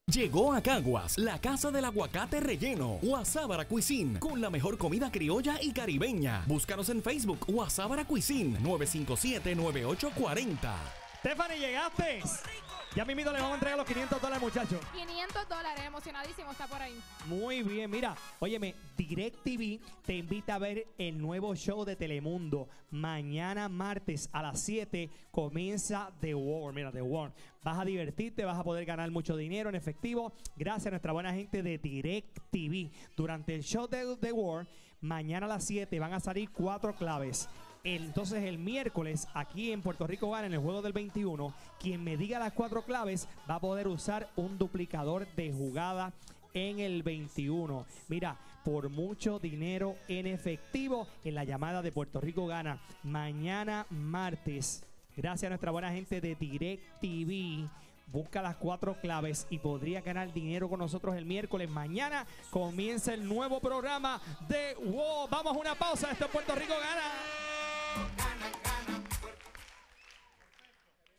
Llegó a Caguas, la casa del aguacate relleno, Guasábara Cuisine, con la mejor comida criolla y caribeña. Búscanos en Facebook, Guasábara Cuisine, 957-9840. Stephanie, ¿llegaste? Ya mismito le vamos a entregar los $500, muchachos. $500, emocionadísimo, está por ahí. Muy bien, mira, óyeme, DirecTV te invita a ver el nuevo show de Telemundo. Mañana martes a las 7 comienza The War. Mira, The War. Vas a divertirte, vas a poder ganar mucho dinero en efectivo gracias a nuestra buena gente de DirecTV. Durante el show de The War, mañana a las 7 van a salir 4 claves. Entonces el miércoles aquí en Puerto Rico Gana, en el juego del 21, quien me diga las 4 claves va a poder usar un duplicador de jugada en el 21. Mira, por mucho dinero en efectivo en la llamada de Puerto Rico Gana mañana martes. Gracias a nuestra buena gente de DirecTV. Busca las 4 claves y podría ganar dinero con nosotros el miércoles. Mañana comienza el nuevo programa de WOW. Vamos a una pausa. Esto es Puerto Rico Gana.